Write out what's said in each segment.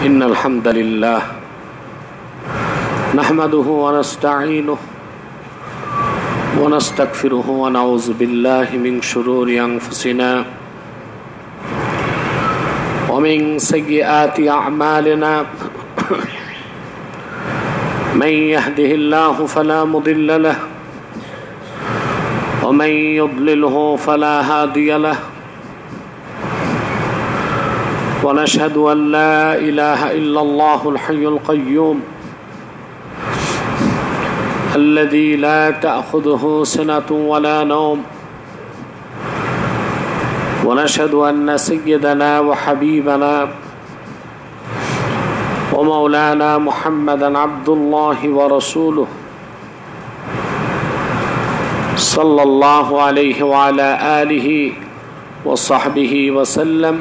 إن الحمد لله نحمده ونستعينه ونستغفره ونعوذ بالله من شرور أنفسنا ومن سيئات أعمالنا من يهده الله فلا مضل له ومن يضلله فلا هادي له ونشهد أن لا إله إلا الله الحي القيوم الذي لا تأخذه سنة ولا نوم ونشهد أن سيدنا وحبيبنا ومولانا محمدا عبد الله ورسوله صلى الله عليه وعلى آله وصحبه وسلم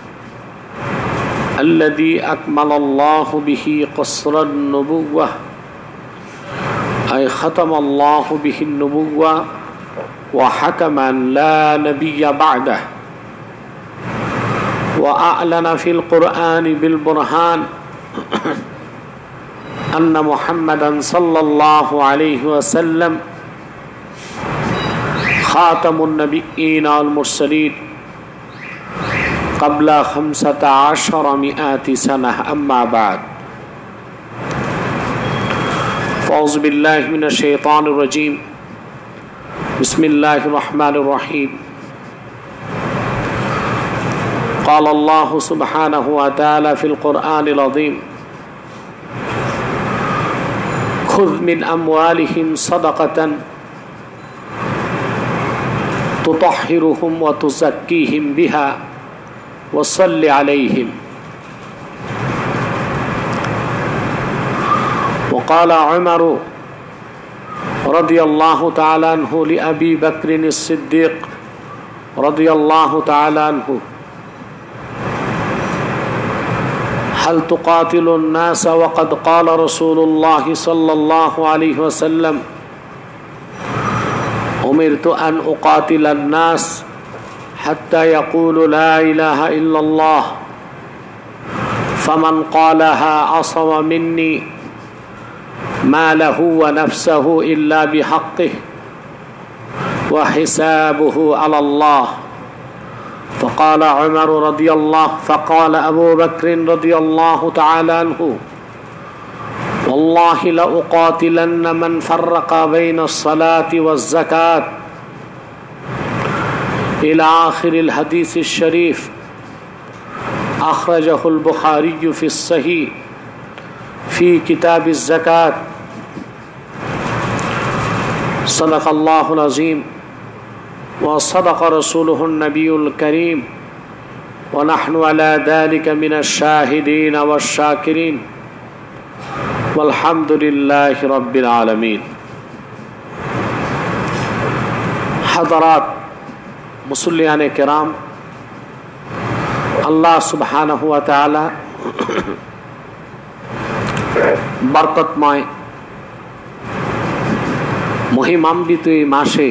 الذي أكمل الله به قصر النبوة أي ختم الله به النبوة وحكم أن لا نبي بعده وأعلن في القرآن بالبرهان أن محمدا صلى الله عليه وسلم خاتم النبيين والمرسلين قبل 1500 سنة أما بعد فأعوذ بالله من الشيطان الرجيم بسم الله الرحمن الرحيم قال الله سبحانه وتعالى في القرآن العظيم خذ من أموالهم صدقة تطهرهم وتزكيهم بها وصل عليهم وقال عمر رضي الله تعالى عنه لأبي بكر الصديق رضي الله تعالى عنه هل تقاتل الناس وقد قال رسول الله صلى الله عليه وسلم أمرت أن أقاتل الناس حتى يقول لا إله إلا الله فمن قالها عصم مني ماله ونفسه إلا بحقه وحسابه على الله فقال عمر رضي الله فقال أبو بكر رضي الله تعالى عنه والله لأقاتلن من فرق بين الصلاة والزكاة إلى آخر الحديث الشريف أخرجه البخاري في الصحيح في كتاب الزكاة صدق الله العظيم وصدق رسوله النبي الكريم ونحن على ذلك من الشاهدين والشاكرين والحمد لله رب العالمين حضرات মুসল্লিয়ানে কেরাম, আল্লাহ সুবহানাহু ওয়া তাআলা বরকতময় মহিমান্বিত এই মাসে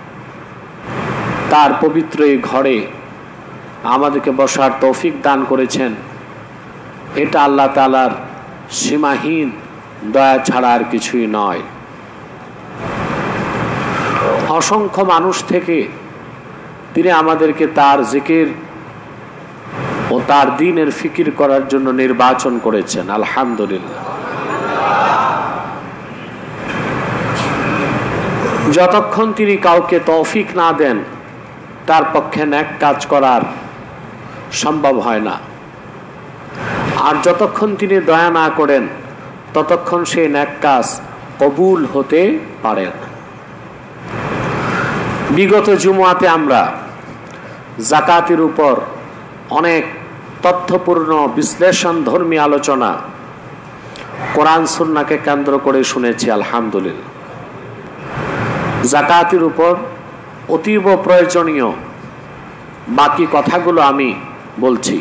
তার পবিত্র এই ঘরে আমাদেরকে বসার তৌফিক দান করেছেন। এটা আল্লাহ তাআলার সীমাহীন দয়া ছাড়া আর কিছুই নয়। অসংখ্য মানুষ থেকে তিনি আমাদেরকে তার জিকির ও তার দ্বীনের ফিকির করার জন্য নির্বাচন করেছেন। আলহামদুলিল্লাহ। যতক্ষণ তিনি কাউকে তৌফিক না দেন তার পক্ষে নেক কাজ করার সম্ভব হয় না, আর যতক্ষণ তিনি দয়া না করেন ততক্ষণ সেই নেক কাজ কবুল হতে পারে না। বিগত জুমআতে আমরা যাকাতের উপর অনেক তথ্যপূর্ণ বিশ্লেষণ ধর্মী আলোচনা কোরআন সুন্নাহকে কেন্দ্র করে শুনেছি। আলহামদুলিল্লাহ। যাকাতের উপর অতীব প্রয়োজনীয় বাকি কথাগুলো আমি বলছি।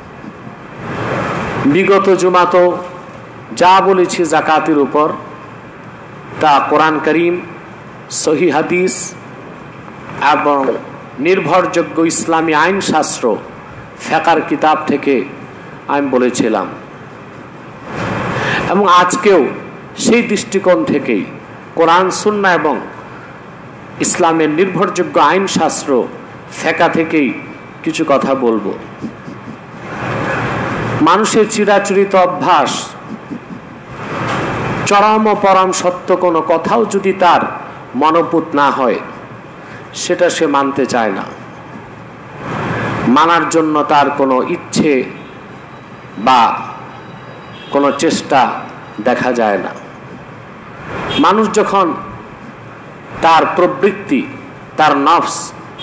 বিগত জুমাতেও যা বলেছি যাকাতের উপর তা কোরআন কারীম, সহিহ হাদিস এবং নির্ভরযোগ্য ইসলামী আইন শাস্ত্র ফিকহের কিতাব থেকে আমি বলেছিলাম। এবং আজকেও সেই দৃষ্টিকোণ থেকেই কোরআন সুন্নাহ এবং ইসলামের নির্ভরযোগ্য আইন শাস্ত্র ফেকা থেকেই কিছু কথা বলবো। মানুষের চিরাচরিত অভ্যাস, চরম ও পরম সত্য কোনো কথাও যদি তার মনোপুত না হয় সেটা সে মানতে চায় না, মানার জন্য তার কোনো ইচ্ছে বা কোনো চেষ্টা দেখা যায় না। মানুষ যখন তার প্রবৃত্তি, তার নফস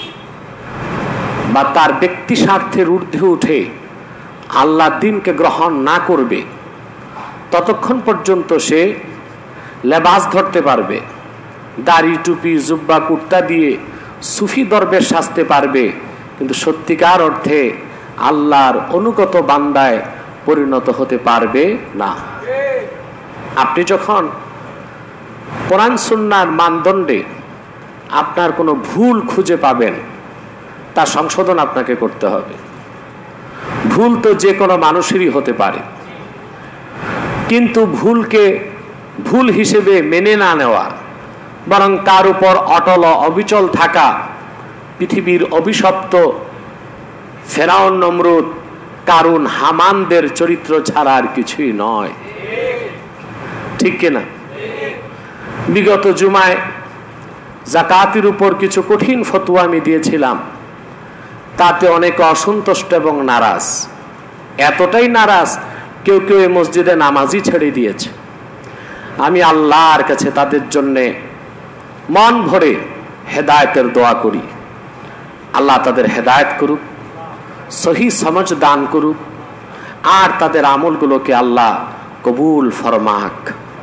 বা তার ব্যক্তি স্বার্থের ঊর্ধ্বে উঠে আল্লাহর দ্বীনকে গ্রহণ না করবে ততক্ষণ পর্যন্ত সে লেবাস ধরতে পারবে, দাড়ি টুপি জুব্বা কুর্তা দিয়ে সুফি দরবেশ সাজতে পারবে, কিন্তু সত্যিকার অর্থে আল্লাহর অনুগত বান্দায় পরিণত হতে পারবে না। আপনি যখন কোরআন সুন্নাহর মানদণ্ডে আপনার কোনো ভুল খুঁজে পাবেন, তার সংশোধন আপনাকে করতে হবে। ভুল তো যে কোনো মানুষেরই হতে পারে, কিন্তু ভুলকে ভুল হিসেবে মেনে না নেওয়া, বরং তার উপর অটল অবিচল থাকা পৃথিবীর অভিশপ্ত ফেরাউন, নমরুদ, কারুন, হামানদের চরিত্র ছাড়া আর কিছুই নয়। ঠিক কিনা? বিগত জুমায় যাকাতের উপর কিছু কঠিন ফতোয়া আমি দিয়েছিলাম, তাতে অনেকে অসন্তুষ্ট এবং নারাজ। এতটাই নারাজ, কেউ কেউ এই মসজিদে নামাজই ছেড়ে দিয়েছে। আমি আল্লাহর কাছে তাদের জন্যে মন ভরে হেদায়েতের দোয়া করি। আল্লাহ তাদের হেদায়েত করুক, সহি সমঝ দান করুক, আর তাদের আমলগুলোকে আল্লাহ কবুল ফরমাক।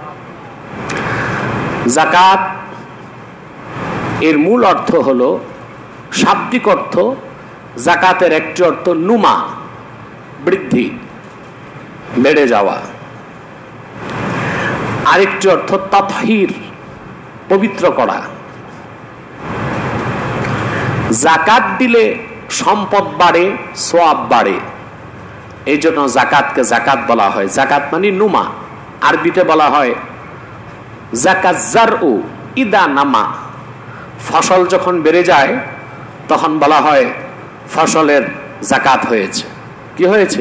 যাকাত এর মূল অর্থ হলো, শাব্দিক অর্থ যাকাতের একটি অর্থ নুমা, বৃদ্ধি, বেড়ে যাওয়া। আরেকটি অর্থ তাতহীর, পবিত্র করা। যাকাত দিলে সম্পদ বাড়ে, সওয়াব বাড়ে, এই জন্য যাকাতকে যাকাত বলা হয়। যাকাত মানে নুমা, আরবিতে বলা হয় যাকাত জারউ ইদা নামা। ফসল যখন বেড়ে যায় তখন বলা হয় ফসলের যাকাত হয়েছে। কি হয়েছে?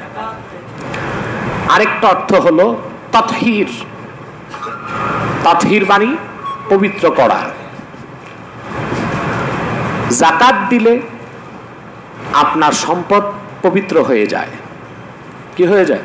আরেকটা অর্থ হলো তাতহীর। তাতহীর মানে পবিত্র করা। যাকাত দিলে আপনার সম্পদ পবিত্র হয়ে যায়। কি হয়ে যায়?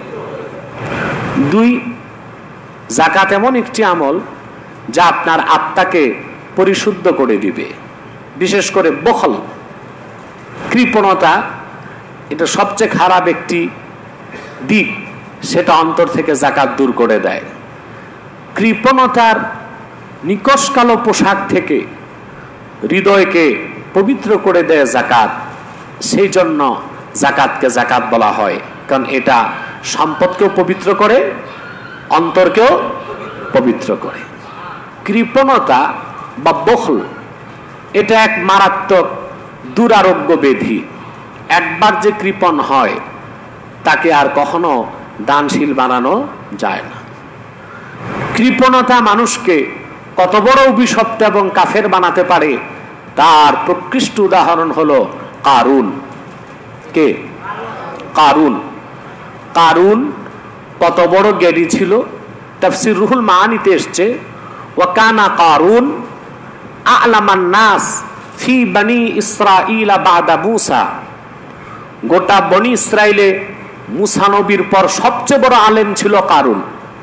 দুই, যাকাত এমন একটি আমল যা আপনার আত্মাকে পরিশুদ্ধ করে দিবে। বিশেষ করে বখল, কৃপণতা, এটা সবচেয়ে খারাপ একটি দিক, সেটা অন্তর থেকে যাকাত দূর করে দেয়। কৃপণতার নিকষ কালো পোশাক থেকে হৃদয়কে পবিত্র করে দেয় যাকাত। সেই জন্য যাকাতকে যাকাত বলা হয়, কারণ এটা সম্পদকেও পবিত্র করে, অন্তরকেও পবিত্র করে। কৃপণতা বা বখল এটা এক মারাত্মক দুরারোগ্য ব্যাধি। একবার যে কৃপণ হয় তাকে আর কখনো দানশীল বানানো যায় না। কৃপণতা মানুষকে কত বড় অভিশপ্ত এবং কাফের বানাতে পারে তার প্রকৃষ্ট উদাহরণ হলো কারুন। কে? কারুন। কারুন কত বড় জ্ঞানী ছিল, তাফসীর রুহুল মাআনিতে এসছে, ওয়া কানা কারুন আ'লামান নাস ফি বনি ইসরাঈল বাদা মূসা। গোটা বনি ইসরাইলে মূসা নবীর পর সবচেয়ে বড় আলেম ছিল কারুন।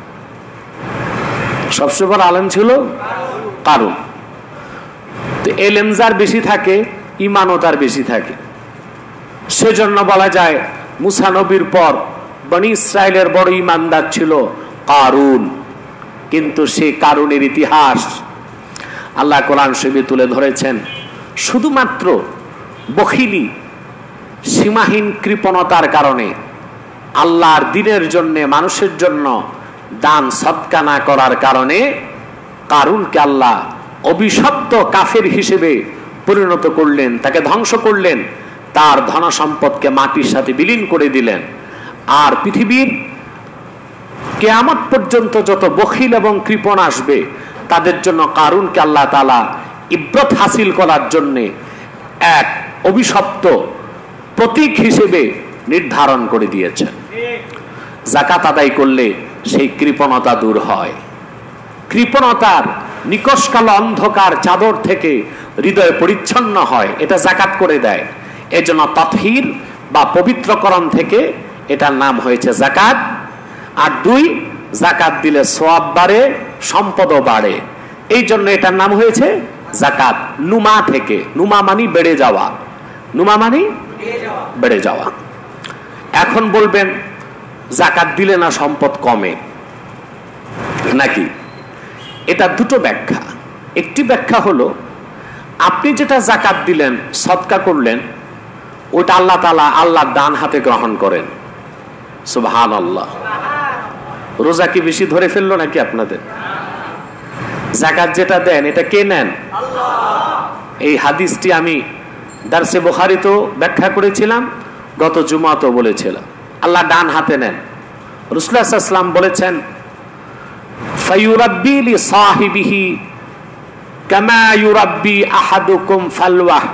সবচেয়ে বড় আলেম ছিল কারুন। তো এলেম যার বেশি থাকে, ঈমানও তার বেশি থাকে। সেজন্য বলা যায় মূসা নবীর পর বনি ইসরাইলের বড় ঈমানদার ছিল কারুন। কিন্তু সেই কারুনের ইতিহাস আল্লাহ কোরআন শরীফে তুলে ধরেছেন শুধুমাত্র বখিলি, সীমাহীন কৃপণতার কারণে, আল্লাহর দ্বীনের জন্য, মানুষের জন্য দান সদকা না করার কারণে কারুনকে আল্লাহ অভিশপ্ত কাফের হিসেবে পরিণত করলেন, তাকে ধ্বংস করলেন, তার ধন সম্পদকে মাটির সাথে বিলীন করে দিলেন। আর পৃথিবীর কিয়ামত পর্যন্ত যত বখিল এবং কৃপণ আসবে তাদের জন্য কারুনকে আল্লাহ তাআলা ইব্রত হাসিল করার জন্য এক অভিশপ্ত প্রতীক হিসেবে নির্ধারণ করে দিয়েছেন। যাকাত আদায় করলে সেই কৃপণতা দূর হয়, কৃপণতার নিকষকালো অন্ধকার চাদর থেকে হৃদয় পরিচ্ছন্ন হয়, এটা যাকাত করে দেয়। এজন্য তাতহীর বা পবিত্রকরণ থেকে এটার নাম হয়েছে যাকাত। আর দুই, যাকাত দিলে সওয়াব বাড়ে, সম্পদও বাড়ে, এই জন্য এটার নাম হয়েছে যাকাত। নুমা থেকে, নুমা মানি বেড়ে যাওয়া, নুমা মানি বেড়ে যাওয়া। এখন বলবেন যাকাত দিলে না সম্পদ কমে নাকি? এটা দুটো ব্যাখ্যা। একটি ব্যাখ্যা হলো আপনি যেটা যাকাত দিলেন, সদকা করলেন, ওটা আল্লাহ তাআলা আল্লাহর ডান হাতে গ্রহণ করেন। সুবহানাল্লাহ। রোজা কি বেশি ধরে ফেললো নাকি আপনাদের? যাকাত যেটা দেন এটা কে নেন? আল্লাহ। এই হাদিসটি আমি দারসে বুখারীতেও ব্যাখ্যা করেছিলাম, গত জুমাতেও বলেছিলাম। আল্লাহ ডান হাতে নেন। রাসূলুল্লাহ সাল্লাল্লাহু আলাইহি ওয়াসাল্লাম বলেছেন, ফায়ুরাব্বি লি সাহিবিহি কামা ইউরাব্বি আহাদুকুম ফালওয়াহ।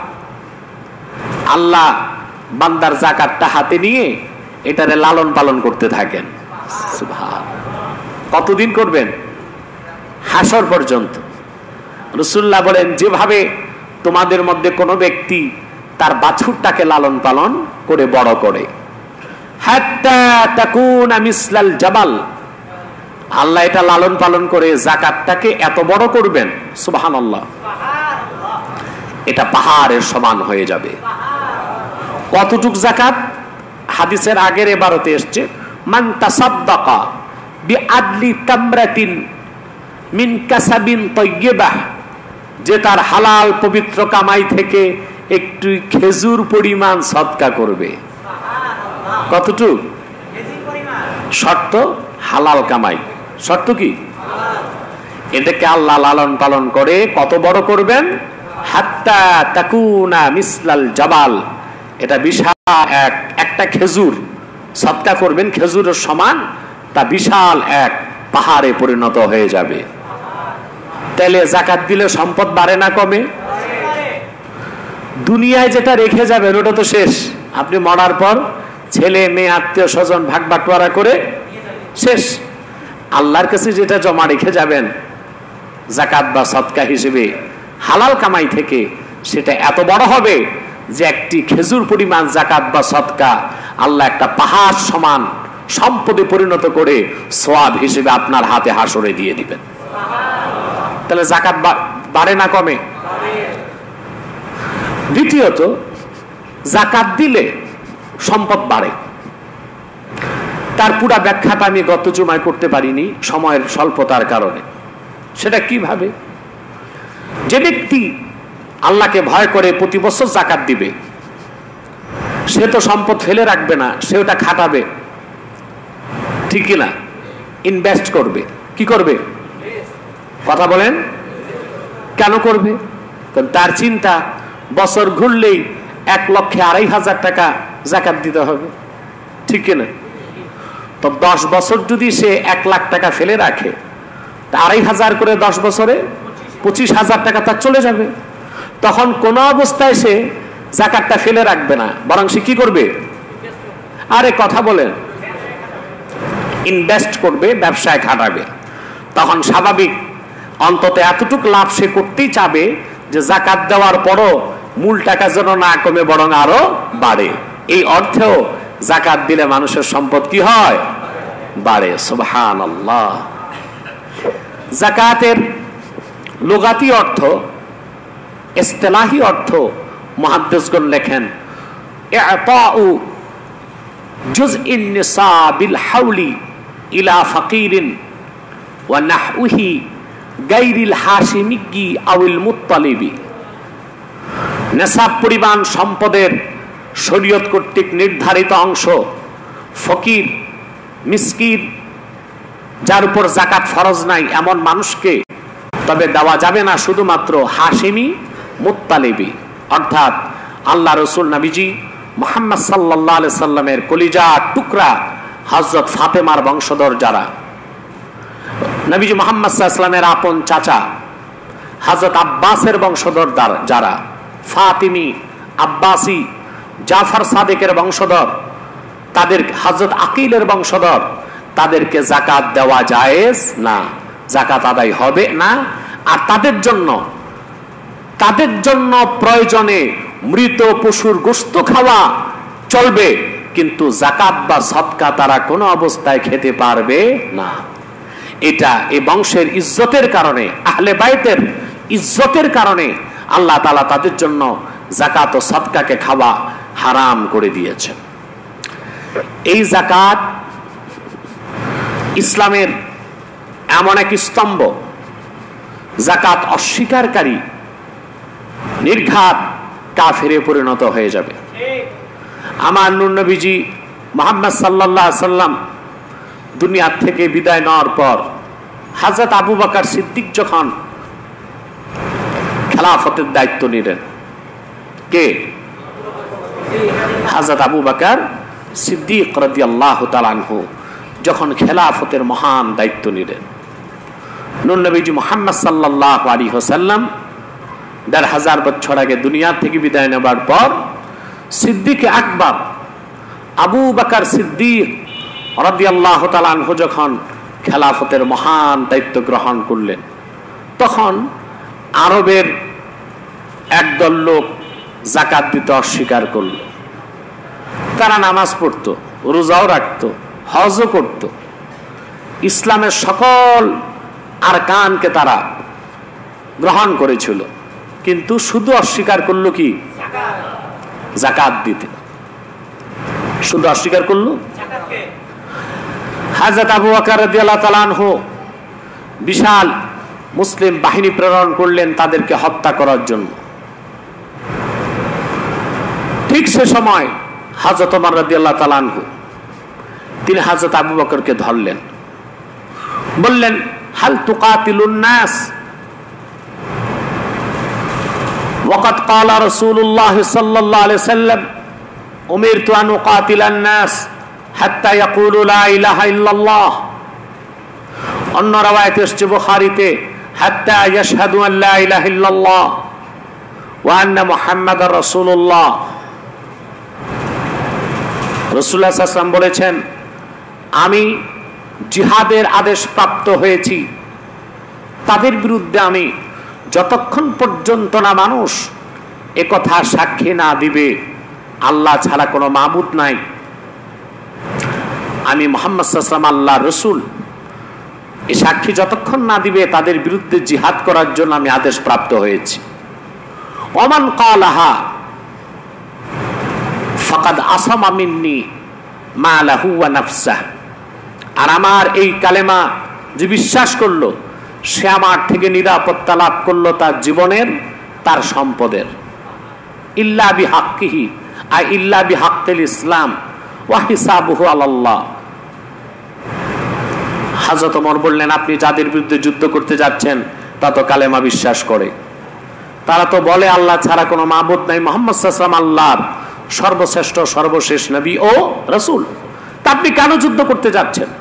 আল্লাহ বান্দার যাকাতটা হাতে নিয়ে এটারে লালন পালন করতে থাকেন। সুবহান। কতদিন করবেন? হাসর পর্যন্ত। রাসূলুল্লাহ বলেন, যেভাবে তোমাদের মধ্যে কোনো ব্যক্তি তার বাছুরটাকে লালন পালন করে বড় করে, হাত্তা তাকুনা মিসলাল জাবাল, আল্লাহ এটা লালন পালন করে যাকাতটাকে এত বড় করবেন, সুবহানাল্লাহ, এটা পাহাড়ের সমান হয়ে যাবে। কতটুক যাকাত? হাদিসের আগের এবারতে এসেছে, মান তাসাদ্দাকা বিআদলি তামরাতিন মিন কাসাবিন তাইয়্যিবাহ, যে তার হালাল পবিত্র কামাই থেকে একটু খেজুর পরিমাণ সদকা করবে। কতটুক? শর্ত হালাল কামাই। শর্ত কি? এটাকে আল্লাহ লালন পালন করে কত বড় করবেন? হাত্তা তাকুনা মিসলাল জাবাল, এটা বিশাল একটা খেজুর সদকা করবেন, খেজুরের সমান, তা বিশাল এক পাহাড়ে পরিণত হয়ে যাবে। তাহলে যাকাত দিলে সম্পদ বাড়ে না কমে? দুনিয়ায় যেটা রেখে যাবেন ওটা তো শেষ, আপনি মরার পর ছেলে মেয়ে আত্মীয় স্বজন ভাগ বাটোয়ারা করে শেষ। আল্লাহর কাছে যেটা জমা রেখে যাবেন যাকাত বা সদকা হিসেবে হালাল কামাই থেকে, সেটা এত বড় হবে যে একটি খেজুর পরিমাণ যাকাত বা সদকা আল্লাহ একটা পাহাড় সমান সম্পদে পরিণত করে সওয়াব হিসেবে আপনার হাতে হাসরে দিয়ে দিবেন। তাহলে যাকাত বাড়ে না কমে? দ্বিতীয়ত, যাকাত দিলে সম্পদ বাড়ে। তার পুরা ব্যাখ্যাটা আমি গত জুমায় করতে পারিনি সময়ের স্বল্পতার কারণে। সেটা কিভাবে? যে ব্যক্তি আল্লাহকে ভয় করে প্রতি বছর যাকাত দিবে, সে তো সম্পদ ফেলে রাখবে না, সে ওটা খাটাবে, ঠিক কিনা? ইনভেস্ট করবে। কি করবে? কথা বলেন। কেন করবে? কারণ তার চিন্তা বছর ঘুরলেই 1,02,500 টাকা যাকাত দিতে হবে, ঠিক কিনা? তো 10 বছর যদি সে 1 লাখ টাকা ফেলে রাখে, 2,500 করে 10 বছরে 25,000 টাকা তার চলে যাবে। তখন কোন অবস্থায় সে যাকাতটা ফেলে রাখবে না, বরং সে কি করবে? আরে কথা বলেন, ইনভেস্ট করবে, ব্যবসায় খাটাবে। তখন স্বাভাবিক অন্তত এতটুকু লাভ সে করতেই চাবে যে যাকাত দেওয়ার পরও মূল টাকা যেন না কমে বরং আরো বাড়ে। এই অর্থেও যাকাত দিলে মানুষের সম্পদ কি হয়? বাড়ে। সুবহানাল্লাহ। যাকাতের লুগাতি অর্থ, ইসতিলাহি অর্থ মুহাদ্দিসগণ লেখেন, ইআতাউ জুজইন নিসাবিল হাওলি ইলা ফাকিরিন ওয়া নাহউহি গায়রিল হাশিমিয়্যি আউল মুত্তালিবি। নিসাব পরিমাণ সম্পদের শরীয়ত কর্তৃক নির্ধারিত অংশ ফকির, মিসকিন, যার উপর যাকাত ফরজ নাই এমন মানুষকে তবে দেওয়া যাবে না শুধুমাত্র হাশিমি, মুত্তালিবি, অর্থাৎ আল্লাহ রসুল নবীজি মুহাম্মদ সাল্লাল্লাহু আলাইহি সাল্লামের কলিজার টুকরা হযরত ফাতেমার বংশধর যারা, নবীজি মুহাম্মদ সাল্লাল্লাহু আলাইহি ওয়াসাল্লামের আপন চাচা হযরত আব্বাসের বংশধর যারা ফাতিমি, আব্বাসি, জাফর সাদিকের বংশধর, তাদের হযরত আকিলের বংশধর, তাদেরকে যাকাত দেওয়া জায়েজ না, যাকাত আদায় হবে না। আর তাদের জন্য প্রয়োজনে মৃত পশুর গোশত খাওয়া চলবে, কিন্তু যাকাত বা সদকা তারা কোনো অবস্থায় খেতে পারবে না। এটা এই বংশের ইজ্জতের কারণে, আহলে বাইতের ইজ্জতের কারণে আল্লাহ তাআলা তাদের জন্য যাকাত ও সদকাকে খাওয়া হারাম করে দিয়েছেন। এই যাকাত ইসলামের এমন এক স্তম্ভ, যাকাত অস্বীকারী নির্ঘাত কাফেরে পরিণত হয়ে যাবে। আমার নূর নবীজি মুহাম্মদ সাল্লাল্লাহু আলাইহি সাল্লাম দুনিয়া থেকে বিদায় নেওয়ার পর হযরত আবু বকর সিদ্দিক যখন খেলাফতের দায়িত্ব নিলেন, কে? হযরত আবু বকর সিদ্দিক রাদিয়াল্লাহু তাআলা আনহু যখন খেলাফতের মহান দায়িত্ব নিলেন, নূর নবীজি মুহাম্মদ সাল্লাল্লাহু আলাইহি ওয়াসাল্লাম ১৫০০ বছর আগে দুনিয়া থেকে বিদায় নেবার পর সিদ্দিক আকবর আবু বকর সিদ্দিক রাদিয়াল্লাহু তাআলা আনহু যখন খেলাফতের মহান দায়িত্ব গ্রহণ করলেন, তখন আরবের একদল লোক যাকাত দিতে অস্বীকার করল। তারা নামাজ পড়তো, রোজাও রাখতো, হজও করত, ইসলামের সকল আরকানকে তারা গ্রহণ করেছিল, কিন্তু শুধু অস্বীকার করলো কি? যাকাত দিতে। শুধু অস্বীকার করলো। হযরত আবু বকর রাদিয়াল্লাহু তাআলা আনহু বিশাল মুসলিম বাহিনী প্রেরণ করলেন তাদেরকে হত্যা করার জন্য। ঠিক সে সময় হযরত ওমর রাদিয়াল্লাহু তাআলা আনহু তিনি হযরত আবু বকরকে ধরলেন, বললেন, হাল তুকাতিলুন নাস ওয়াকাদ ক্বালা রাসূলুল্লাহ সাল্লাল্লাহু আলাইহি ওয়াসাল্লাম উমিরতু আন উকাতিলান নাস হাত্তা ইয়াকুলু লা ইলাহা ইল্লাল্লাহ। অন্য রাওয়ায়াতে এসেছে বুখারীতে হাত্তা ইয়াশহাদু আন লা ইলাহা ইল্লাল্লাহ ওয়া আন্না মুহাম্মাদার রাসূলুল্লাহ। রাসূলুল্লাহ সাল্লাল্লাহু আলাইহি ওয়াসাল্লাম বলেছেন, আমি জিহাদের আদেশ প্রাপ্ত হয়েছি তাদের বিরুদ্ধে আমি যতক্ষণ পর্যন্ত না মানুষ একথা সাক্ষী না দিবে আল্লাহ ছাড়া কোনো মাবুদ নাই, আমি মুহাম্মদ সাল্লাল্লাহু আলাইহি ওয়াসাল্লাম আল্লাহর রাসূল, এই সাক্ষী যতক্ষণ না দিবে তাদের বিরুদ্ধে জিহাদ করার জন্য আমি আদেশ প্রাপ্ত হয়েছি। ওমান ক্বালাহা ফাকাদ আসামা মিন্নি মা লাহু ওয়া নাফসাহু। আর আমার এই কালেমা যে বিশ্বাস করলো সে আমার থেকে নিরাপত্তা লাভ করলো তার জীবনের, তার সম্পদের। ইল্লা বিহাক্কিহি আই ইল্লা বিহাক্কিল ইসলাম ওয়া হিসাবুহু আলাল্লাহ। হযরত ওমর বললেন, আপনি যাদের বিরুদ্ধে যুদ্ধ করতে যাচ্ছেন তা তো কালেমা বিশ্বাস করে, তারা তো বলে আল্লাহ ছাড়া কোনো মাবুদ নাই, মুহাম্মদ সাল্লাল্লাহু আলাইহি ওয়াসাল্লাম আল্লাহর সর্বশ্রেষ্ঠ সর্বশেষ নবী ও রাসূল, তা আপনি কেন যুদ্ধ করতে যাচ্ছেন?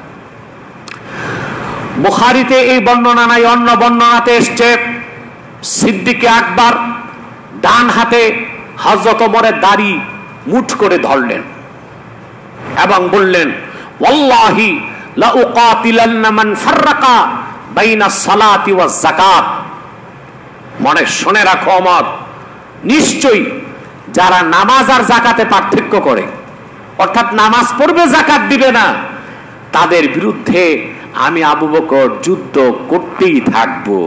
বুখারীতে এই বর্ণনা নাই, অন্য বর্ণনাতে এসেছে সিদ্দিক আকবর ডান হাতে হযরত ওমরের দাড়ি মুঠ করে ধরলেন এবং বললেন, ওয়াল্লাহি লা উকাতিলান্না মান ফাররাকা বাইনা সালাতি ওয়াজ যাকাত। মনে শুনে রাখো ওমর, নিশ্চয়ই যারা নামাজ আর যাকাতে পার্থক্য করে, অর্থাৎ নামাজ পড়বে যাকাত দিবে না, তাদের বিরুদ্ধে আমি আবু বকর যুদ্ধ করতেই থাকবো।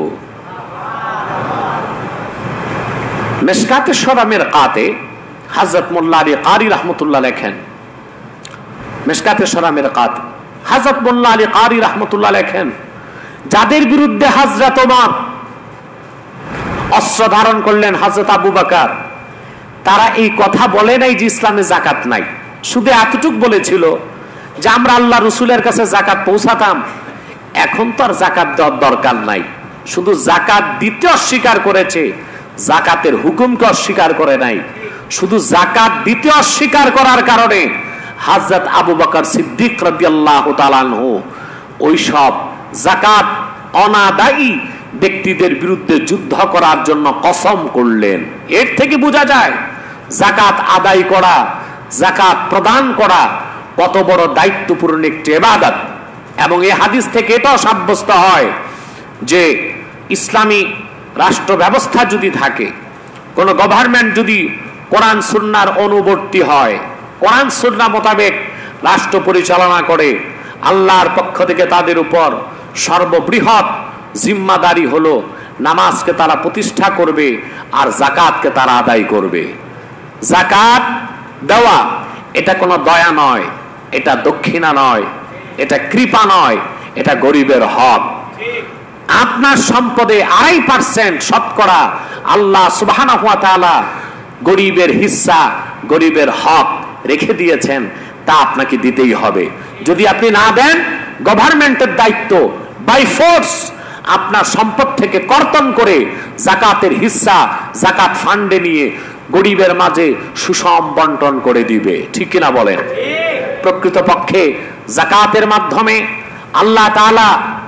মিশকাতে শরামের কাতে হযরত মোল্লা আলী কারি রাহমাতুল্লাহ লেখেন, মিশকাতে শরামের কাতে হযরত মোল্লা আলী কারি রাহমাতুল্লাহ লেখেন, যাদের বিরুদ্ধে হযরত ওমর অস্ত্র ধারণ করলেন হযরত আবু বকর, তারা এই কথা বলে নাই যে ইসলামে যাকাত নাই, শুধু এতটুকু বলেছিল যে আমরা আল্লাহ রসুলের কাছে যাকাত পৌঁছাতাম, এখন তো আর যাকাত দেওয়ার দরকার নাই। শুধু যাকাত দিতে অস্বীকার করেছে, যাকাতের হুকুমকে অস্বীকার করে নাই। শুধু যাকাত দিতে অস্বীকার করার কারণে হযরত আবু বকর সিদ্দিক রাদিয়াল্লাহু তাআলা আনহু ওই সব যাকাত অনাদায়ী ব্যক্তিদের বিরুদ্ধে যুদ্ধ করার জন্য কসম করলেন। এর থেকে বোঝা যায় যাকাত আদায় করা, যাকাত প্রদান করা কত বড় দায়িত্বপূর্ণ একটি ইবাদত। এবং এই হাদিস থেকে এটাও সাব্যস্ত হয় যে ইসলামী রাষ্ট্র ব্যবস্থা যদি থাকে, কোন গভর্নমেন্ট যদি কোরআন সুন্নাহর অনুবর্তী হয়, কোরআন সুন্নাহ মোতাবেক রাষ্ট্র পরিচালনা করে, আল্লাহর পক্ষ থেকে তাদের উপর সর্ববৃহৎ জিম্মাদারি হলো নামাজকে তারা প্রতিষ্ঠা করবে আর যাকাতকে তারা আদায় করবে। যাকাত দেওয়া এটা কোনো দয়া নয়, এটা দক্ষিণা নয়, এটা কৃপা নয়, এটা গরিবের হক। আপনার সম্পদে 2.5% শতকরা আল্লাহ সুবহানাহু ওয়া তাআলা গরিবের হিস্সা, গরিবের হক রেখে দিয়েছেন, তা আপনাকে দিতেই হবে। যদি আপনি না দেন, গভর্নমেন্টের দায়িত্ব বাই ফোর্স আপনার সম্পদ থেকে কর্তন করে যাকাতের হিস্সা যাকাত ফান্ডে নিয়ে গরিবের মাঝে সুষম বন্টন করে দিবে। ঠিক কিনা বলেন? প্রকৃতপক্ষে যাকাতের মাধ্যমে আল্লাহ তাআলা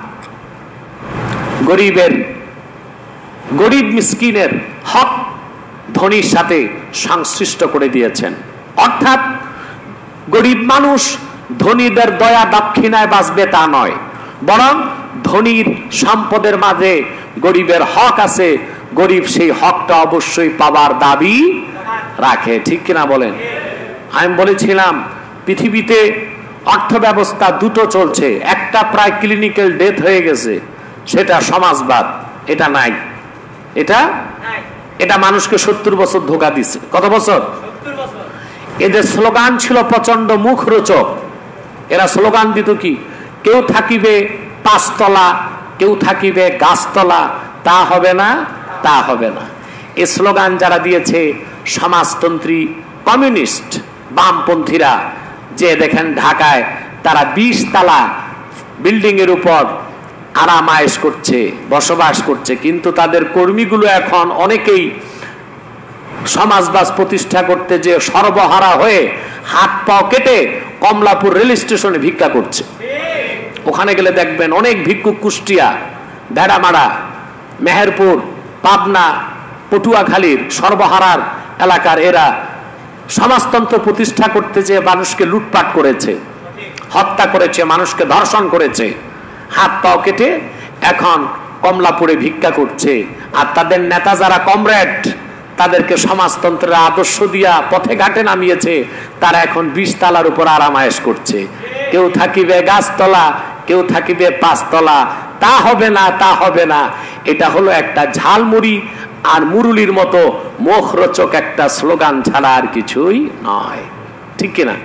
গরিব মিসকিনের হক ধনীর সাথে সংশ্লিষ্ট করে দিয়েছেন। অর্থাৎ গরিব মানুষ ধনীদের দয়া দক্ষিণায় বাঁচবে তা নয়, বরং ধনীর সম্পদের মাঝে গরিবের হক আছে, গরিব সেই হকটা অবশ্যই পাওয়ার দাবি রাখে। ঠিক কিনা বলেন? আমি বলেছিলাম পৃথিবীতে অর্থ ব্যবস্থা দুটো চলছে, একটা প্রায় ক্লিনিক্যাল ডেথ হয়ে গেছে, সেটা সমাজবাদ। এটা নাই, এটা মানুষকে 70 বছর ধোঁকা দিচ্ছে। কত বছর? এদের স্লোগান ছিল প্রচন্ড মুখরোচক। এরা স্লোগান দিত কি, কেউ থাকিবে 5 তলা, কেউ থাকিবে গাছতলা, তা হবে না, তা হবে না। এই স্লোগান যারা দিয়েছে সমাজতন্ত্রী কমিউনিস্ট বামপন্থীরা, যে দেখেন ঢাকায় তারা 20 তলা বিল্ডিং এর উপর আরামায়েশ করছে, বসবাস করছে, কিন্তু তাদের কর্মীগুলো এখন অনেকেই সমাজবাদ প্রতিষ্ঠা করতে যে সর্বহারা হয়ে হাত পা কেটে কমলাপুর রেল স্টেশনে ভিক্ষা করছে। ওখানে গেলে দেখবেন অনেক ভিক্ষুক কুষ্টিয়া, ভেড়ামারা, মেহেরপুর, পাবনা, পটুয়াখালীর সর্বহারার এলাকার এরা সমাজতন্ত্র প্রতিষ্ঠা করতে যে মানুষকে লুটপাট করেছে, হত্যা করেছে, মানুষকে ধর্ষণ করেছে, হাত পাও কেটে এখন কমলাপুরে ভিক্ষা করছে। আর তাদের নেতা যারা কমরেড, তাদেরকে সমাজতন্ত্রের আদর্শ দিয়া পথে ঘাটে নামিয়েছে, তারা এখন 20 তলার উপর আরামায়েশ করছে। কেউ থাকিবে গাছতলা, কেউ থাকিবে 5 তলা, তা হবে না, তা হবে না। এটা হলো একটা ঝালমুড়ি আর মুরুলির মতো মুখরোচক একটা স্লোগান ছাড়া আর কিছুই নয়। ঠিক কিনা?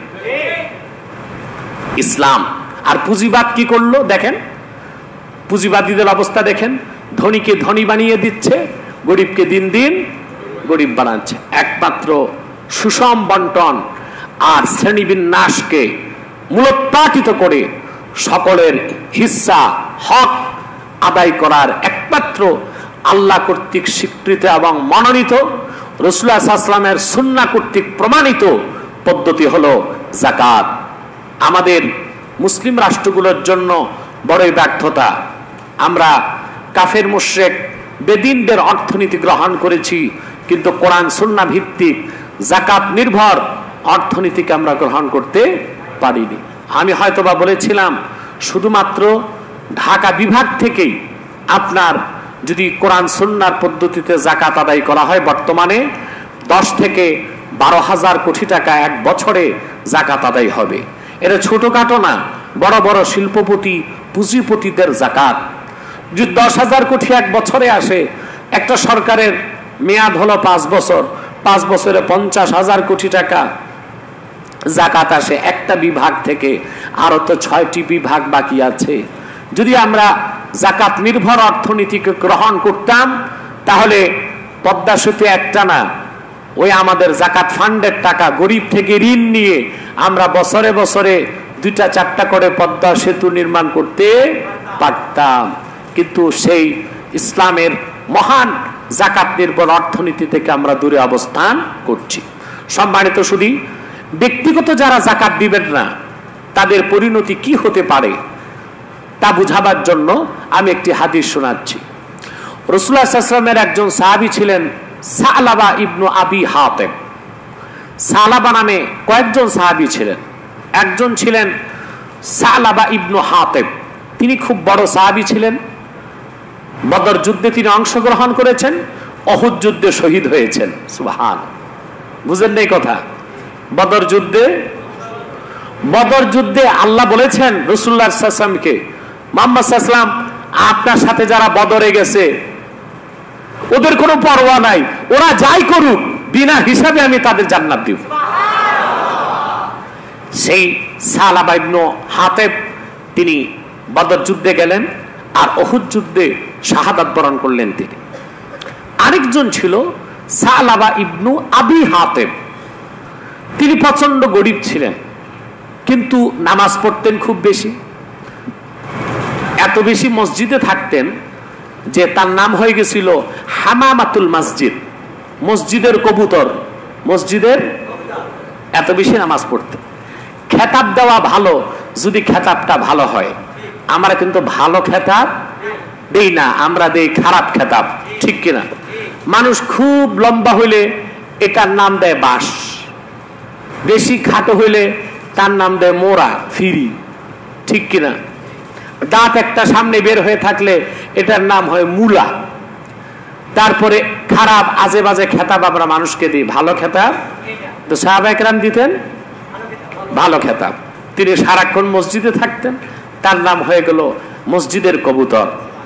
ইসলাম আর পুঁজিবাদ কি করলো দেখেন, পুঁজিবাদীদের অবস্থা দেখেন, ধনীকে ধনী বানিয়ে দিচ্ছে, গরিবকে দিন দিন গরিব বানাচ্ছে। একমাত্র সুষম বন্টন আর শ্রেণীবিন্যাসকে মূলোৎপাটিত করে সকলের হিস্সা হক আদায় করার একমাত্র আল্লাহ কর্তৃক স্বীকৃত এবং মনোনীত, রাসূলুল্লাহ সাল্লাল্লাহু আলাইহি ওয়াসাল্লামের সুন্নাহ কর্তৃক প্রমাণিত পদ্ধতি হলো যাকাত। আমাদের মুসলিম রাষ্ট্রগুলোর জন্য বড়ই ব্যর্থতা। আমরা কাফের মুশরিক বেদিনদের অর্থনীতি গ্রহণ করেছি, কিন্তু কোরআন সুন্নাহ ভিত্তিক যাকাত নির্ভর অর্থনীতিকে আমরা গ্রহণ করতে পারিনি। আমি হয়তোবা বলেছিলাম শুধুমাত্র ঢাকা বিভাগ থেকেই আপনার যদি কোরআন সুন্নাহর পদ্ধতিতে যাকাত আদায় করা হয়, বর্তমানে 10 থেকে 12,000 কোটি টাকা এক বছরে যাকাত আদায় হবে। এটা ছোটখাটো না, বড় বড় শিল্পপতি পুঁজিপতিদের যাকাত। যদি 10,000 কোটি এক বছরে আসে, একটা সরকারের মেয়াদ হলো 5 বছর, 5 বছরে 50,000 কোটি টাকা যাকাত আসে একটা বিভাগ থেকে। আরো তো 6টি বিভাগ বাকি আছে। যদি আমরা যাকাত নির্ভর অর্থনীতিকে গ্রহণ করতাম, তাহলে পদ্মা সেতু একটা না, ওই আমাদের যাকাত ফান্ডের টাকা গরিব থেকে ঋণ নিয়ে আমরা বছরে বছরে 2টা-4টা করে পদ্মা সেতু নির্মাণ করতে পারতাম। কিন্তু সেই ইসলামের মহান যাকাত নির্ভর অর্থনীতি থেকে আমরা দূরে অবস্থান করছি। সম্মানিত শুধু ব্যক্তিগত যারা যাকাত দিবেন না, তাদের পরিণতি কি হতে পারে? তা বুঝাবার জন্য আমি একটি হাদিস শোনাচ্ছি। রাসূলুল্লাহ সাল্লাল্লাহু আলাইহি ওয়াসাল্লামের একজন সাহাবী ছিলেন সালাবা ইবনু আবি হাতেম। সালাবা নামে কয়েকজন সাহাবী ছিলেন, একজন ছিলেন সালাবা ইবনু হাতেম। তিনি খুব বড় সাহাবী ছিলেন। বদর যুদ্ধে তিনি অংশগ্রহণ করেছেন, উহুদ যুদ্ধে শহীদ হয়েছেন। সুবহান, বুঝেন না এই কথা? বদর যুদ্ধে আল্লাহ বলেছেন রাসূলুল্লাহ সাল্লাল্লাহু আলাইহি ওয়াসাল্লামকে, মুহাম্মদ সাল্লাল্লাহু আলাইহি ওয়াসাল্লাম আপনার সাথে যারা বদরে গেছে ওদের কোনো পরোয়া নাই, ওরা যাই করুক বিনা হিসাবে আমি তাদের জান্নাত দিব। সেই সালাবা ইবনু হাতেব তিনি বদর যুদ্ধে গেলেন আর উহুদ যুদ্ধে শাহাদাত বরণ করলেন তিনি। আরেকজন ছিল সালাবা ইবনু আবি হাতেব। তিনি প্রচন্ড গরিব ছিলেন, কিন্তু নামাজ পড়তেন খুব বেশি, এত বেশি মসজিদে থাকতেন যে তার নাম হয়ে গেছিল হামামাতুল মসজিদ, মসজিদের কবুতর। মসজিদের এত বেশি নামাজ পড়তেন। খেতাব দেওয়া ভালো যদি খেতাবটা ভালো হয়, আমরা কিন্তু ভালো খেতাব দেই না, আমরা দেই খারাপ খেতাব, ঠিক কিনা? মানুষ খুব লম্বা হইলে এটার নাম দেয় বাঁশ, বেশি খাটো হইলে তার নাম দেয় মোরা, ফিরি, ঠিক কিনা? দাঁত একটা সামনে বের হয়ে থাকলে এটার নাম হয় মুলা। তারপরে খারাপ আজে বাজে খেতাব আমরা মানুষকে দিই, ভালো খেতাব তো সাহাবায়ে কেরাম দিতেন ভালো খেতাব। তিনি সারাক্ষণ মসজিদে থাকতেন, তার নাম হয়ে গেল মসজিদের কবুতর।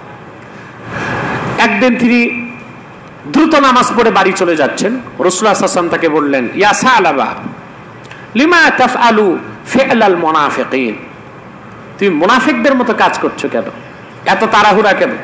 একদিন তিনি দ্রুত নামাজ পড়ে বাড়ি চলে যাচ্ছেন। রাসূলুল্লাহ সাল্লাল্লাহু আলাইহি ওয়াসাল্লাম তাকে বললেন, ইয়া সালাবা লিমা তাফআলু ফি'লাল মুনাফিকিন, তুমি মুনাফিকদের মতো কাজ করছো কেন, এত তাড়াহুড়া কেন?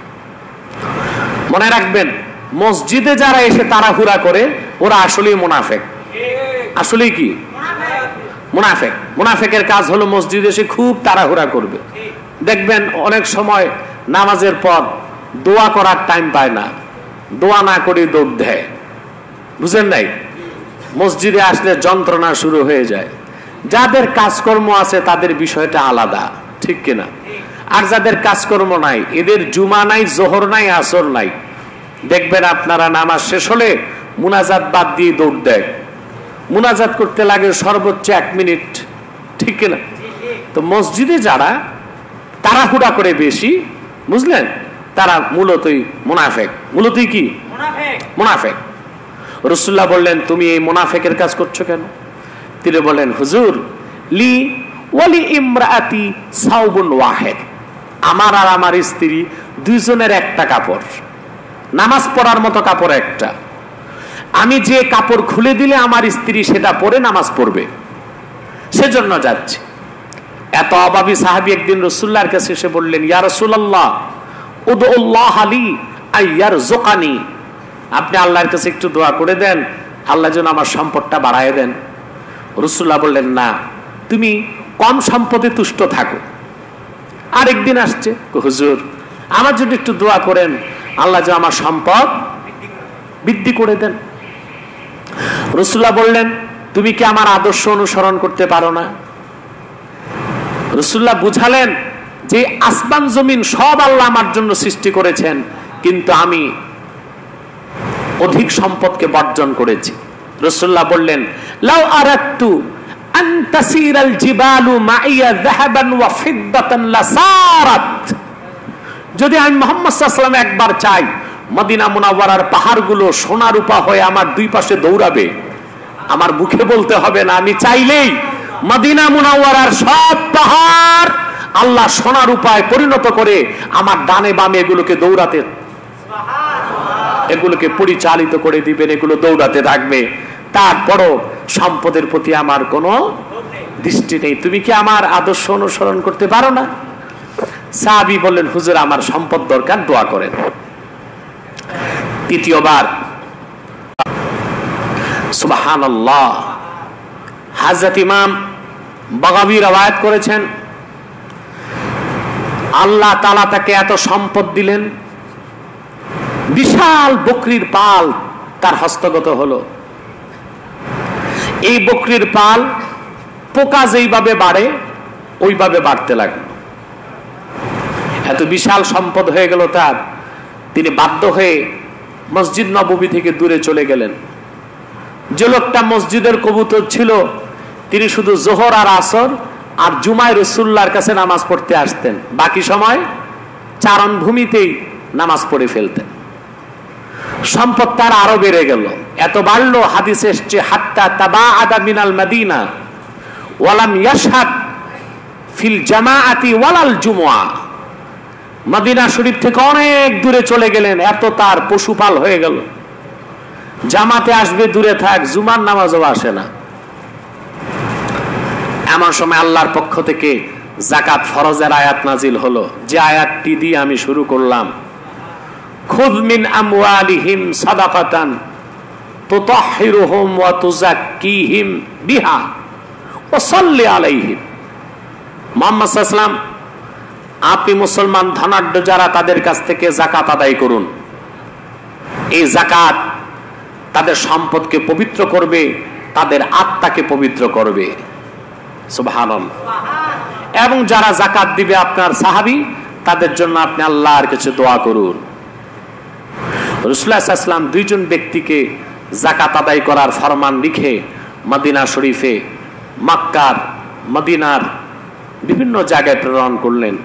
মনে রাখবেন, মসজিদে যারা এসে তাড়াহুড়া করে ওরা আসলেই মুনাফিক। আসলেই কি মুনাফিক? মুনাফিকের কাজ হলো মসজিদে এসে খুব তাড়াহুড়া করবে। দেখবেন অনেক সময় নামাজের পর দোয়া করার টাইম পায় না, দোয়া না করে দৌড় দেয়, বুঝেন নাই? মসজিদে আসলে যন্ত্রণা শুরু হয়ে যায়। যাদের কাজকর্ম আছে তাদের বিষয়টা আলাদা, ঠিক কিনা? আর যাদের কাজকর্ম নাই, এদের জুমা নাই, জোহর নাই, আসর নাই, দেখবেন আপনারা নামাজ শেষ হলে মুনাজাত বাদ দিয়ে দৌড় দেয়। মুনাজাত করতে লাগে সর্বোচ্চ 1 মিনিট, ঠিক কিনা? তো মসজিদে যারা তাড়াহুড়া করে বেশি, বুঝলেন, তারা মূলতই মুনাফিক। মূলতই কি মুনাফিক? রাসূলুল্লাহ বললেন, তুমি এই মুনাফিকের কাজ করছো কেন? তিনি বললেন, হুজুর লি ওয়ালি ইমরাআতি সাওবুন ওয়াহিদ, আমার আর আমার স্ত্রী দুইজনের একটা কাপড়, নামাজ পড়ার মতো কাপড় একটা। আমি যে কাপড় খুলে দিলে আমার স্ত্রী সেটা পরে নামাজ পড়বে, সেজন্য যাচ্ছি। এত অভাবী সাহাবী একদিন রাসূলুল্লাহর কাছে এসে বললেন, ইয়া রাসূলুল্লাহ উদউল্লাহ লি আইয়ারযুকানি, আপনি আল্লাহর কাছে একটু দোয়া করে দেন, আল্লাহ যেন আমার সম্পদটা বাড়ায় দেন। রাসূলুল্লাহ বললেন, না, তুমি কম সম্পদে তুষ্ট থাকো। আরেকদিন আসছে, হুজুর আমার জন্য একটু দোয়া করেন, আল্লাহ যেন আমার সম্পদ বৃদ্ধি করে দেন। রাসূলুল্লাহ বললেন, তুমি কি আমার আদর্শ অনুসরণ করতে পারো না? রাসূলুল্লাহ বুঝালেন যে আসমান জমিন সব আল্লাহ আমার জন্য সৃষ্টি করেছেন, কিন্তু আমি অধিক সম্পদকে বর্জন করেছি। রাসূলুল্লাহ বললেন, লাউ আরাদতু আন তাসিরাল জিবালু মাইয়া যাহাবান ওয়া ফিদ্দাতান লাসারাত, যদি আমি মুহাম্মদ সাল্লাল্লাহু আলাইহি ওয়াসাল্লাম একবার চাই মদিনা মুনাওয়ারার পাহাড়গুলো সোনা রূপা হয়ে আমার দুই পাশে দৌড়াবে, আমার মুখে বলতে হবে না, আমি চাইলেই মদিনা মুনাওয়ারার সব পাহাড় আল্লাহ সোনা রূপায় পরিণত করে আমার ডানে বামে এগুলোকে দৌড়াতে, এগুলোকে পরিচালিত করে দিবেন, এগুলো দৌড়াতে থাকবে। তারপরও সম্পদের প্রতি আমার কোনো দৃষ্টি নেই। তুমি কি আমার আদর্শ অনুসরণ করতে পারো না? সাহাবী বললেন, হুজুর আমার সম্পদ দরকার, দোয়া করেন। তৃতীয়বার সুবহানাল্লাহ, হযরত ইমাম বাগাবী রওয়ায়াত করেছেন, আল্লাহ তাআলা তাকে এত সম্পদ দিলেন, বিশাল বকরির পাল তার হস্তগত হলো। এই বকরির পাল পোকা যেইভাবে বাড়ে ওইভাবে বাড়তে লাগলো। এত বিশাল সম্পদ হয়ে গেল তার, তিনি বাধ্য হয়ে মসজিদ নববী থেকে দূরে চলে গেলেন। যে লোকটা মসজিদের কবুতর ছিল, তিনি শুধু জোহর আর আসর আর জুমায় রাসূলুল্লাহর কাছে নামাজ পড়তে আসতেন, বাকি সময় চারণভূমিতেই নামাজ পড়ে ফেলতেন। সম্পদ তার আরো বেড়ে গেল, এত বাড়লো, হাদিসে এসেছে হাত্তা তাবাআদা মিনাল মাদিনা ওয়ালাম ইয়াশহাদ ফিল জামাআতি ওয়ালাল জুমআ। মদিনা শরীফ থেকে অনেক দূরে চলে গেলেন, এত তার পশুপাল হয়ে গেল, জামাতে আসবে দূরে থাক, জুমার নামাজও আসে না। এমন সময় আল্লাহর পক্ষ থেকে যাকাত ফরজের আয়াত নাজিল হলো, যে আয়াতটি দিয়ে আমি শুরু করলাম, খুয মিন আমওয়ালিহিম সাদাকাতান তুতাহহিরুহুম ওয়া তুযাক্কিহিম বিহা ওয়া সাল্লি আলাইহিম। মুহাম্মদ সাল্লাল্লাহু আলাইহি ওয়াসাল্লাম, আপনি মুসলমান ধনাঢ্য যারা, তাদের কাছ থেকে যাকাত আদায় করুন। এই যাকাত তাদের সম্পদকে পবিত্র করবে, তাদের আত্মাকে পবিত্র করবে। সুবহানাল্লাহ। এবং যারা যাকাত দিবে আপনার সাহাবী, তাদের জন্য আপনি আল্লাহর কাছে দোয়া করুন। রাসূলুল্লাহ সাল্লাল্লাহু আলাইহি ওয়াসাল্লাম দুইজন ব্যক্তিকে যাকাত আদায় করার ফরমান লিখে মদিনা শরীফে, মক্কার, মদিনার বিভিন্ন জায়গায় প্রেরণ করলেন।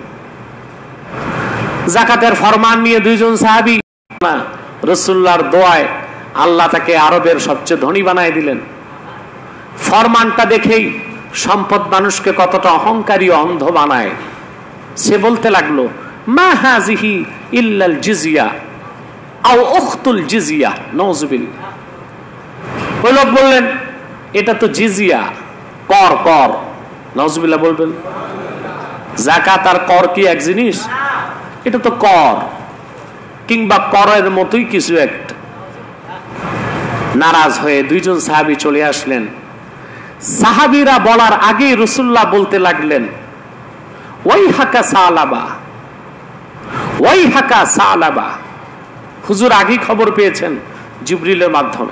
যাকাতের ফরমান নিয়ে দুইজন সাহাবী, রাসূলুল্লাহর দোয়ায় আল্লাহ তাকে আরবের সবচেয়ে ধনী বানায় দিলেন। ফরমানটা দেখেই সম্পদ মানুষকে কতটা অহংকারী ও অন্ধ বানায়। সে বলতে লাগলো, মা হাযিহি ইল্লাল জিজিয়া আও উখতুল জিজিয়া। নাউযুবিল্লাহ। ওই লোক বললেন, এটা তো জিজিয়া, কর। কর। নাউযুবিল্লাহ বলবেন। যাকাত আর কর কি এক জিনিস? এটা তো কর, কিংবা করের মতোই কিছু একটা। নারাজ হয়ে দুইজন সাহাবী চলে আসলেন। সাহাবীরা বলার আগেই রাসূলুল্লাহ বলতে লাগলেন, ওয়াইহাকা সালাবা, ওয়াইহাকা সালাবা। হুজুর আগেই খবর পেয়েছেন জিবরিলের মাধ্যমে।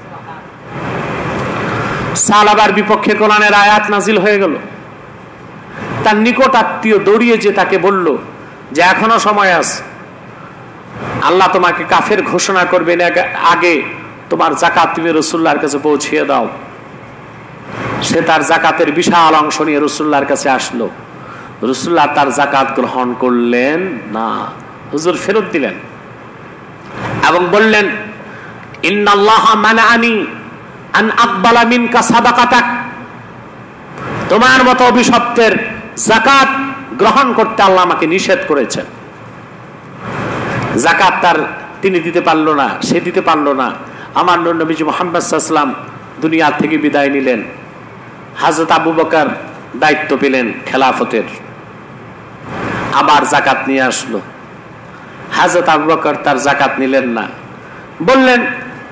সালাবার বিপক্ষে কোরআনের আয়াত নাজিল হয়ে গেল। তার নিকট আত্মীয় দৌড়িয়ে যে তাকে বলল যে এখনো সময় আছে, আল্লাহ তোমাকে কাফের ঘোষণা করবেন, আগে তোমার যাকাত তুমি রাসূলুল্লাহর কাছে পৌঁছিয়ে দাও। সে তার যাকাতের বিশাল অংশ নিয়ে রাসূলুল্লাহর কাছে আসলো। রাসূলুল্লাহ তার যাকাত গ্রহণ করলেন না, হুজুর ফেরত দিলেন এবং বললেন, ইন্নাল্লাহা মানাআনি আন আকবালা মিনকা সাদাকাতাক। তোমার মতো অভিশপ্তের যাকাত গ্রহণ করতে আল্লাহ আমাকে নিষেধ করেছেন। যাকাত তার তিনি দিতে পারলো না, সে দিতে পারলো না। আমার নবীজি মুহাম্মদ সাল্লাল্লাহু আলাইহি ওয়াসাল্লাম দুনিয়া থেকে বিদায় নিলেন। হযরত আবু বকর দায়িত্ব পেলেন খেলাফতের। আবার যাকাত নিয়ে আসলো। হযরত আবু বকর তার যাকাত নিলেন না, বললেন,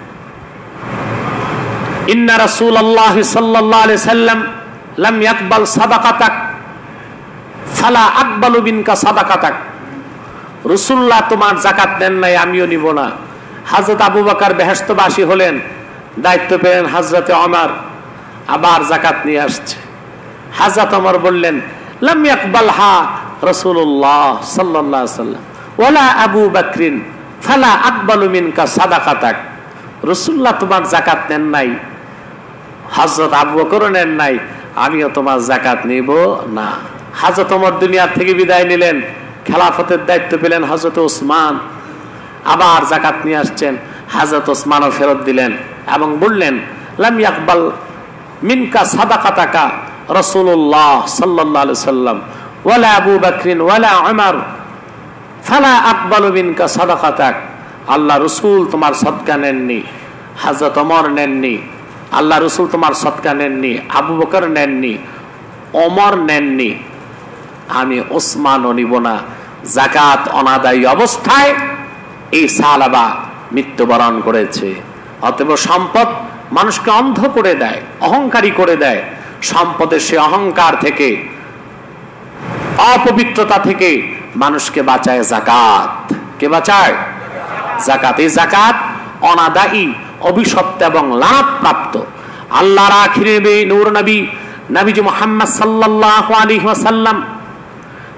ইন্না রাসূলুল্লাহ সাল্লাল্লাহু আলাইহি সাল্লাম লাম ইয়াকবাল সাদাকাতাক ফালা আকবালু মিনকা সাদাকাতাক। রাসূলুল্লাহ তোমার যাকাত নেন নাই, আমিও নিব না। হযরত আবু বকর বেহেশতবাসী হলেন, দায়িত্ব পেলেন হযরতে ওমর। আবার যাকাত নিয়ে আসছে। হযরত ওমর বললেন, লাম ইয়াকবালহা রাসূলুল্লাহ সাল্লাল্লাহু আলাইহি সাল্লাম ওয়ালা আবু বকরিন ফালা আকবালু মিনকা সাদাকাতাক। রাসূলুল্লাহ তোমার যাকাত নেন নাই, হযরত আবু বকরও নেন নাই, আমিও তোমার যাকাত নিব না। হযরত ওমর দুনিয়া থেকে বিদায় নিলেন, খেলাফতের দায়িত্ব পেলেন হযরত ওসমান। আবার যাকাত নিয়ে আসছেন, হযরত ওসমানও ফেরত দিলেন এবং বললেন, লাম ইয়াকবাল মিনকা সাদাকাতাকা রাসূলুল্লাহ সাল্লাল্লাহু আলাইহি সাল্লাম ওয়ালা আবু বকরিন ওয়ালা উমর ফালা আকবালু মিনকা সাদাকাতাক। আল্লাহ রাসূল তোমার সদকা নেননি, হযরত ওমর নেননি, আল্লাহ রাসূল তোমার সদকা নেননি, আবু বকর নেননি, ওমর নেননি, আমি ওসমানও নিব না। যাকাত অনাদায়ী অবস্থায় এই সালাবা মৃত্যুবরণ করেছে। অতএব সম্পদ মানুষকে অন্ধ করে দেয়, অহংকারী করে দেয়। সম্পদের সে অহংকার থেকে, অপবিত্রতা থেকে মানুষকে বাঁচায় যাকাত। কে বাঁচায়? যাকাত। এই যাকাত অনাদায়ী, অভিশপ্ত এবং লাভ প্রাপ্ত। আল্লাহর আখির নবী, নূর নবী, নবীজি মুহাম্মদ সাল্লাল্লাহু আলাইহি ওয়াসাল্লাম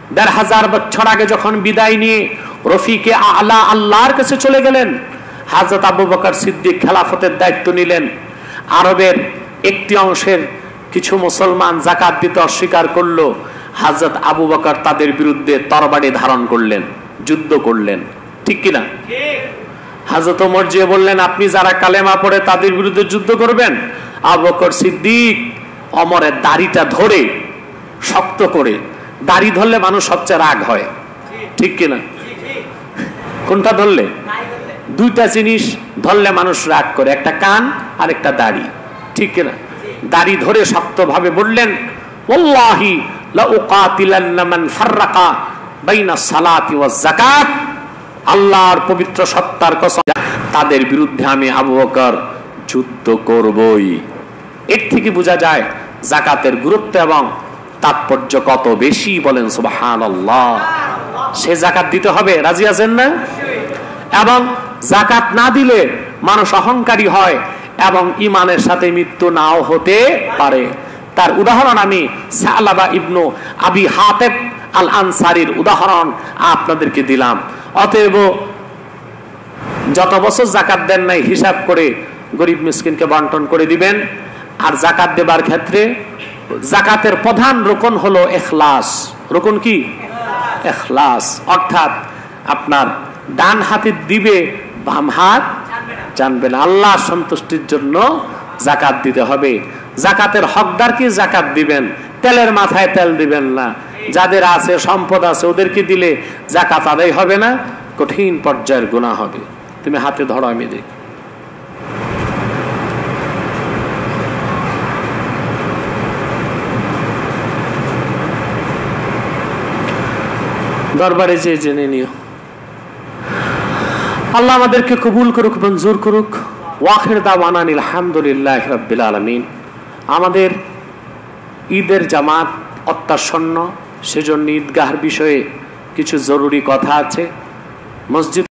১৫০০ বছর আগে যখন বিদায় নিয়ে রফিকে আলা আল্লাহর কাছে চলে গেলেন, হযরত আবু বকর সিদ্দিক খেলাফতের দায়িত্ব নিলেন। আরবের একটি অংশের কিছু মুসলমান যাকাত দিতে অস্বীকার করলো। হযরত আবু বকর তাদের বিরুদ্ধে তরবারি ধারণ করলেন, যুদ্ধ করলেন, ঠিক কিনা? হযরত ওমর যে বললেন, আপনি যারা কালেমা পড়ে তাদের বিরুদ্ধে যুদ্ধ করবেন। আবু বকর সিদ্দিক ওমরের দাড়িটা ধরে শক্ত করে, দাড়ি ধরলে মানুষ সবচেয়ে রাগ হয়, ঠিক কিনা? কোনটা ধরলে? দুইটা জিনিস ধরলে মানুষ রাগ করে, একটা কান আর একটা দাড়ি, ঠিক কিনা? দাড়ি ধরে শক্তভাবে বললেন, ওয়াল্লাহি লা উকাতিলান্না মান ফাররাকা বাইনা সালাতি ওয়াজ যাকাত, আল্লাহর পবিত্র সত্তার কসম, তাদের বিরুদ্ধে আমি আবু বকর যুদ্ধ করবই। এর থেকে বোঝা যায় যাকাতের গুরুত্ব এবং তাৎপর্য কত বেশি। বলেন সুবহানাল্লাহ। সে যাকাত দিতে হবে, রাজি আছেন না? এবং যাকাত না দিলে মানুষ অহংকারী হয় এবং ঈমানের সাথে মৃত্যু নাও হতে পারে। তার উদাহরণ আমি সালাবা ইবনু আবি হাতেব আল আনসারীর উদাহরণ আপনাদেরকে দিলাম। অতএব যত বছর যাকাত দেন নাই হিসাব করে গরিব মিসকিনকে বন্টন করে দিবেন। আর যাকাত দেবার ক্ষেত্রে যাকাতের প্রধান রুকন হলো ইখলাস। রুকন কি? ইখলাস। অর্থাৎ আপনার ডান হাতে দিবে, বাম হাত জানবে না। আল্লাহ সন্তুষ্টির জন্য যাকাত দিতে হবে। যাকাতের হকদারকে যাকাত দিবেন, তেলের মাথায় তেল দিবেন না। যাদের আছে, সম্পদ আছে, ওদেরকে দিলে যাকাত আদায় হবে না, কঠিন পর্যায়ের গুনাহ হবে। তুমি হাতে ধরো, আমি দেখি। দরবারে যে জেনে নিও। আল্লাহ আমাদেরকে কবুল করুক, মঞ্জুর করুক। ওয়াখির দাওয়ানা আলহামদুলিল্লাহি রাব্বিল আলামিন। আমাদের ঈদের জামাত অত্যাসন্ন, সেজন্য ঈদগাহের বিষয়ে কিছু জরুরি কথা আছে। মসজিদ